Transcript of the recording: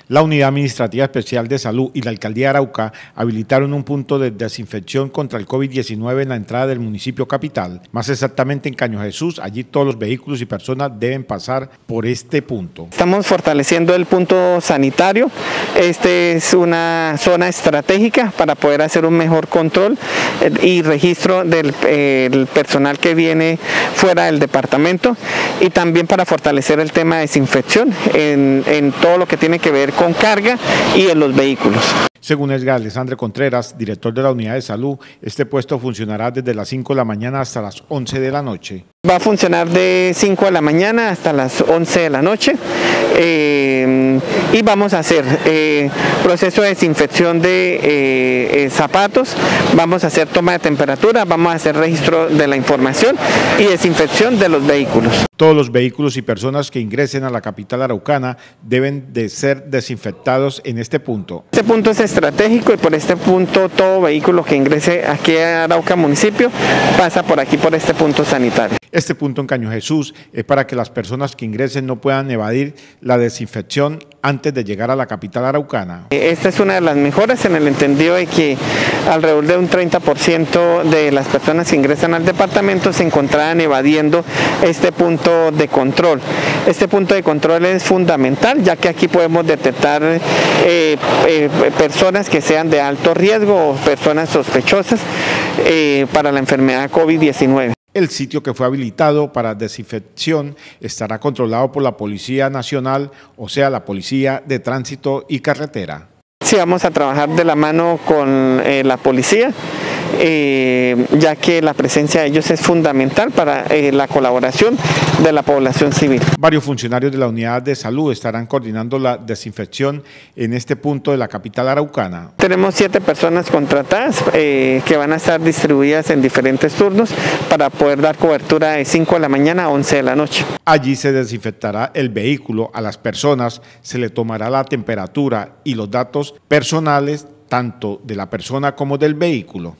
La Unidad Administrativa Especial de Salud y la Alcaldía de Arauca habilitaron un punto de desinfección contra el COVID-19 en la entrada del municipio capital, más exactamente en Caño Jesús. Allí todos los vehículos y personas deben pasar por este punto. Estamos fortaleciendo el punto sanitario. Este es una zona estratégica para poder hacer un mejor control y registro del personal que viene fuera del departamento, y también para fortalecer el tema de desinfección en todo lo que tiene que ver con carga y en los vehículos. Según Edgar Alessandre Contreras, director de la Unidad de Salud, este puesto funcionará desde las 5 de la mañana hasta las 11 de la noche. Va a funcionar de 5 de la mañana hasta las 11 de la noche y vamos a hacer proceso de desinfección de zapatos, vamos a hacer toma de temperatura, vamos a hacer registro de la información y desinfección de los vehículos. Todos los vehículos y personas que ingresen a la capital araucana deben de ser desinfectados en este punto. Este punto es estratégico y por este punto todo vehículo que ingrese aquí a Arauca municipio pasa por aquí, por este punto sanitario. Este punto en Caño Jesús es para que las personas que ingresen no puedan evadir la desinfección antes de llegar a la capital araucana. Esta es una de las mejoras en el entendido de que alrededor de un 30% de las personas que ingresan al departamento se encontraban evadiendo este punto de control. Este punto de control es fundamental, ya que aquí podemos detectar personas que sean de alto riesgo o personas sospechosas para la enfermedad COVID-19. El sitio que fue habilitado para desinfección estará controlado por la Policía Nacional, o sea, la Policía de Tránsito y Carretera. Sí, vamos a trabajar de la mano con la policía, ya que la presencia de ellos es fundamental para la colaboración de la población civil. Varios funcionarios de la Unidad de Salud estarán coordinando la desinfección en este punto de la capital araucana. Tenemos 7 personas contratadas que van a estar distribuidas en diferentes turnos para poder dar cobertura de 5 de la mañana a 11 de la noche. Allí se desinfectará el vehículo, a las personas se le tomará la temperatura y los datos personales tanto de la persona como del vehículo.